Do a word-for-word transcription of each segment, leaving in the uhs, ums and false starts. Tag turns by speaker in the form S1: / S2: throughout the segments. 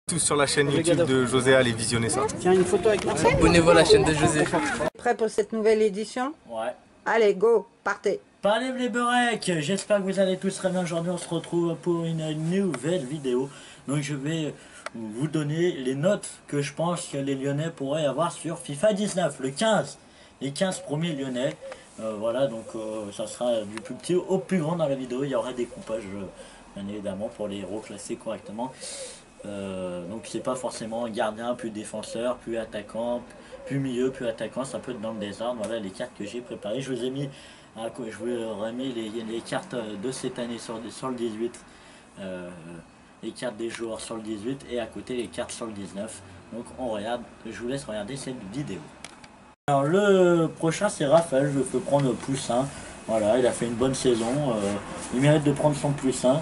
S1: Tous sur la chaîne YouTube de José, allez visionner ça.
S2: Tiens, une photo avec Marcel.
S3: Abonnez-vous à la chaîne de José.
S4: Prêt pour cette nouvelle édition?
S2: Ouais.
S4: Allez, go, partez.
S2: Parlez les beurrecs, j'espère que vous allez tous très bien. Aujourd'hui on se retrouve pour une nouvelle vidéo. Donc je vais vous donner les notes que je pense que les Lyonnais pourraient avoir sur FIFA dix-neuf, le quinze. Les quinze premiers Lyonnais. Euh, voilà, donc euh, ça sera du plus petit au plus grand dans la vidéo. Il y aura des coupages euh, bien évidemment pour les reclasser correctement. Euh, donc c'est pas forcément gardien, plus défenseur, plus attaquant, plus milieu, plus attaquant, ça peut être dans le désordre. Voilà les cartes que j'ai préparées. Je vous ai mis, je vous ai mis les, les cartes de cette année sur, sur le dix-huit, euh, les cartes des joueurs sur le dix-huit et à côté les cartes sur le dix-neuf. Donc on regarde, je vous laisse regarder cette vidéo. Alors le prochain c'est Raphaël, je peux prendre le plus un. Voilà, il a fait une bonne saison, euh, il mérite de prendre son plus un.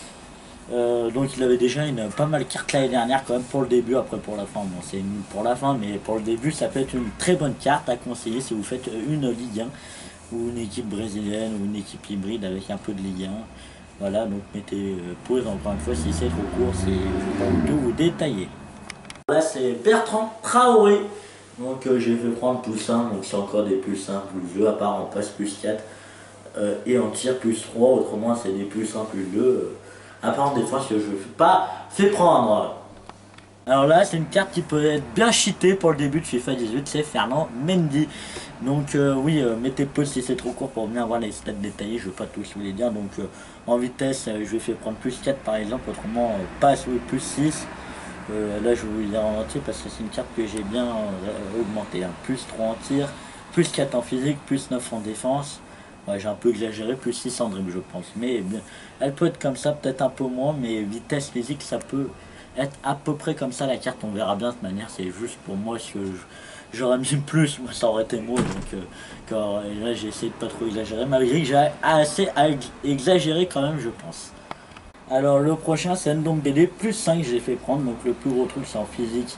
S2: Euh, donc il avait déjà une pas mal carte l'année dernière quand même pour le début. Après pour la fin, bon c'est nul pour la fin, mais pour le début ça peut être une très bonne carte à conseiller si vous faites une Ligue un ou une équipe brésilienne ou une équipe hybride avec un peu de Ligue un. Voilà, donc mettez euh, pause encore une fois si c'est trop court, c'est je vais pas tout vous détailler. Là c'est Bertrand Traoré, donc euh, j'ai fait prendre plus un, donc c'est encore des plus un plus deux, à part en passe plus quatre euh, et en tir plus trois, autrement c'est des plus un plus deux. Euh, à part en défense que je ne fais pas fait prendre. Alors là c'est une carte qui peut être bien cheatée pour le début de FIFA dix-huit, c'est Fernand Mendy. Donc euh, oui, euh, mettez pause si c'est trop court pour bien voir les stats détaillés, je ne vais pas tous vous les dire. Donc euh, en vitesse euh, je vais faire prendre plus quatre par exemple, autrement euh, passe oui, plus six. Euh, là je vais vous le dire en entier parce que c'est une carte que j'ai bien euh, augmenté, hein. Plus trois en tir, plus quatre en physique, plus neuf en défense. Ouais, j'ai un peu exagéré, plus six en dribble je pense, mais bien, elle peut être comme ça, peut-être un peu moins, mais vitesse physique ça peut être à peu près comme ça la carte, on verra bien de toute manière, c'est juste pour moi ce que j'aurais mis plus, moi ça aurait été moi, donc euh, quand, là j'ai essayé de pas trop exagérer, malgré que j'ai assez à exagérer quand même je pense. Alors le prochain c'est Ndombele, plus cinq j'ai fait prendre, donc le plus gros truc c'est en physique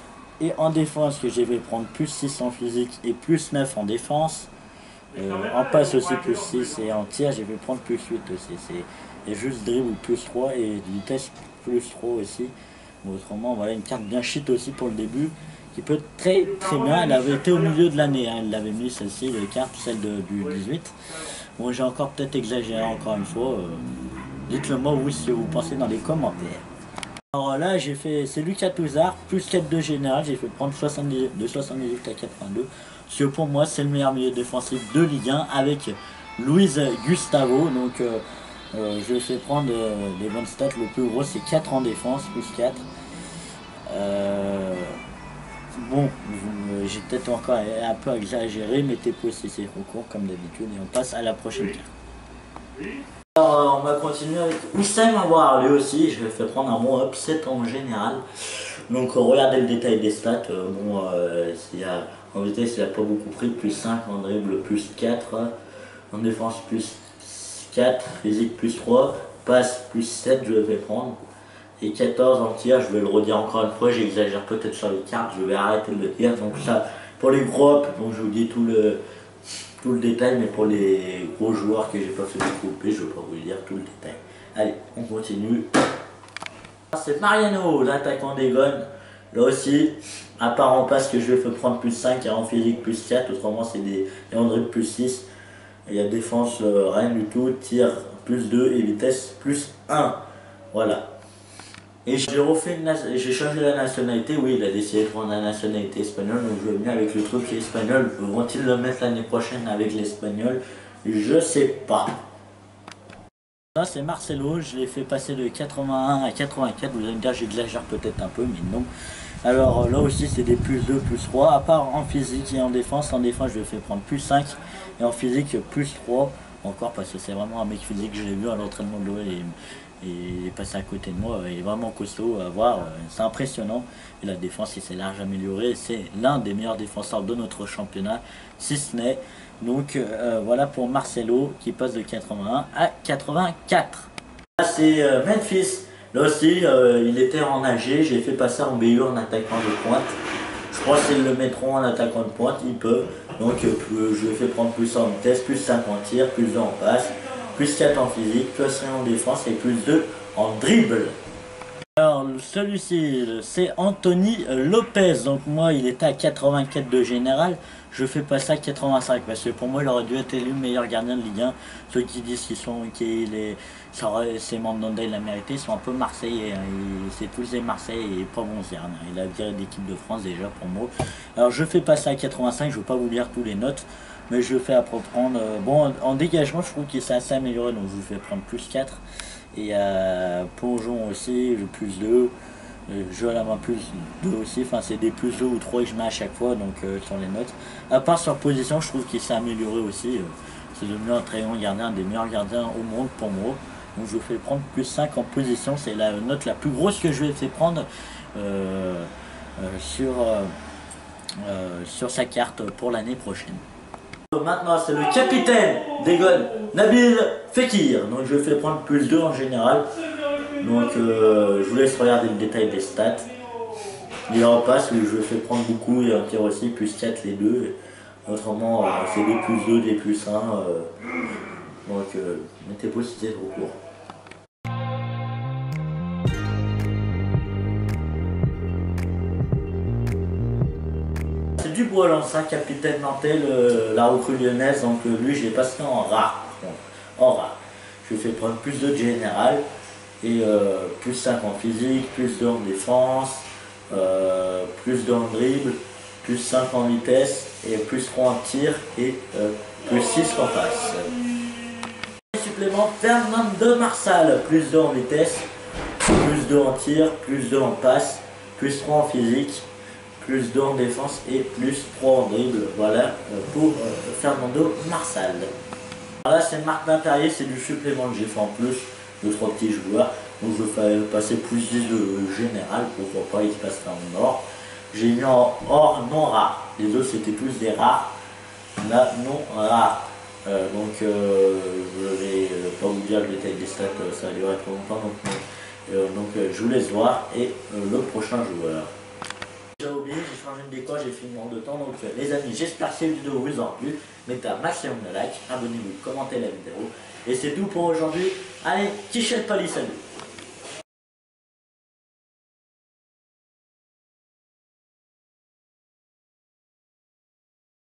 S2: et en défense que j'ai fait prendre plus six en physique et plus neuf en défense. Euh, en passe aussi plus six et en tir j'ai fait prendre plus huit aussi, c'est juste dribble plus trois et vitesse plus trois aussi. Bon, autrement voilà une carte bien shit aussi pour le début qui peut être très très bien. Elle avait été au milieu de l'année, hein. Elle l'avait mis celle-ci, les cartes, celle de, du dix-huit. Bon j'ai encore peut-être exagéré encore une fois, euh, dites le moi oui si vous pensez dans les commentaires. Alors là j'ai fait, c'est Lucas Touzard, plus quatre de général, j'ai fait prendre soixante-dix, de soixante-dix-huit à quatre-vingt-deux. Parce que pour moi c'est le meilleur milieu défensif de Ligue un avec Luis Gustavo. Donc euh, euh, je vais fait prendre euh, les bonnes stats, le plus gros c'est quatre en défense, plus quatre. Euh, bon, j'ai peut-être encore un peu exagéré, mettez pause si c'est trop court comme d'habitude et on passe à la prochaine carte. Alors, on va continuer avec Oussem Aouar, lui aussi, je vais faire prendre un bon upset en général. Donc regardez le détail des stats, euh, bon, euh, il y a, en vitesse il n'a pas beaucoup pris, plus cinq, en dribble plus quatre, en défense plus quatre, physique plus trois, passe plus sept, je vais prendre, et quatorze en tir, je vais le redire encore une fois, j'exagère peut-être sur les cartes, je vais arrêter de le dire, donc ça, pour les gros ups, donc je vous dis tout le... tout le détail, mais pour les gros joueurs que j'ai pas fait découper, je ne vais pas vous dire tout le détail. Allez, on continue. C'est Mariano, l'attaquant des Gones. Là aussi, à part en passe que je vais faire prendre plus cinq et en physique plus quatre, autrement c'est des et en dribble plus six. Il y a défense euh, rien du tout, tir plus deux et vitesse plus un. Voilà. Et j'ai refait j'ai changé la nationalité, oui il a décidé de prendre la nationalité espagnole, donc je vais venir avec le truc espagnol. Vont-ils le mettre l'année prochaine avec l'espagnol? Je sais pas. Ça c'est Marcelo, je l'ai fait passer de quatre-vingt-un à quatre-vingt-quatre, vous allez me dire j'exagère peut-être un peu mais non. Alors là aussi c'est des plus deux, plus trois, à part en physique et en défense. En défense je vais faire prendre plus cinq et en physique plus trois, encore parce que c'est vraiment un mec physique que j'ai vu à l'entraînement de l'O L et il est passé à côté de moi, il est vraiment costaud à voir, c'est impressionnant. Et la défense il s'est large amélioré, c'est l'un des meilleurs défenseurs de notre championnat, si ce n'est. Donc euh, voilà pour Marcelo qui passe de quatre-vingt-un à quatre-vingt-quatre. Là c'est euh, Memphis, là aussi euh, il était en A G, j'ai fait passer en B U en attaquant de pointe. Je crois qu'ils le mettront en attaquant de pointe, ils peuvent. Donc euh, je lui ai fait prendre plus en vitesse, plus cinq en tir, plus deux en passe, plus quatre en physique, plus un en défense et plus deux en dribble. Alors celui-ci, c'est Anthony Lopez. Donc moi, il était à quatre-vingt-quatre de général. Je fais passer à quatre-vingt-cinq parce que pour moi, il aurait dû être élu meilleur gardien de Ligue un. Ceux qui disent qu'ils sont, qu'il est, ça aurait, c'est Mandanda, il l'a mérité, ils sont un peu marseillais. Hein. C'est tous des Marseillais et pas bon gardiens. Il a viré l'équipe de France déjà pour moi. Alors je fais passer à quatre-vingt-cinq. Je ne vais pas vous lire tous les notes. Mais je fais après prendre. Euh, bon, en, en dégagement, je trouve qu'il s'est assez amélioré. Donc je vous fais prendre plus quatre. Et euh, plongeon aussi, plus deux. Euh, jeu à la main plus deux aussi. Enfin, c'est des plus deux ou trois que je mets à chaque fois. Donc euh, sur les notes. À part sur position, je trouve qu'il s'est amélioré aussi. Euh, c'est devenu un très bon gardien, un des meilleurs gardiens au monde pour moi. Donc je fais prendre plus cinq en position. C'est la note la plus grosse que je vais faire prendre euh, euh, sur, euh, euh, sur sa carte pour l'année prochaine. Maintenant, c'est le capitaine d'Egon, Nabil Fekir. Donc, je fais prendre plus deux en général. Donc, euh, je vous laisse regarder le détail des stats. Il en passe, je fais prendre beaucoup et un tir aussi, plus quatre les deux. Autrement, euh, c'est des plus deux, des plus un. Euh, donc, euh, mettez pas si c'est trop court. Du Bois-Lancin, capitaine nantais, le, la recrue lyonnaise, donc lui je l'ai passé en rare, en rare. Je lui fais prendre plus de général et euh, plus cinq en physique, plus deux en défense, euh, plus deux en dribble, plus cinq en vitesse et plus trois en tir et euh, plus six en passe. Supplément Fernando Marsal, plus deux en vitesse, plus deux en tir, plus deux en passe, plus trois en physique, plus deux en défense et plus trois en dribble. Voilà pour euh, Fernando Marsal. Alors là c'est Martin Terrier, c'est du supplément que j'ai fait en plus de trois petits joueurs. Donc je vais passer plus dix de général, pourquoi pas, il se passera en or. J'ai mis en or non rare. Les autres c'était tous des rares. Là non rare. Euh, donc euh, je vais euh, pas vous dire le détail des stats, ça va durer trop longtemps. Donc, euh, donc euh, je vous laisse voir et euh, le prochain joueur. J'ai oublié, j'ai changé de décor, j'ai filmé en deux temps, donc euh, les amis, j'espère que cette vidéo vous a plu. Mettez un maximum de likes, abonnez-vous, commentez la vidéo. Et c'est tout pour aujourd'hui. Allez, Tichel Pali, salut!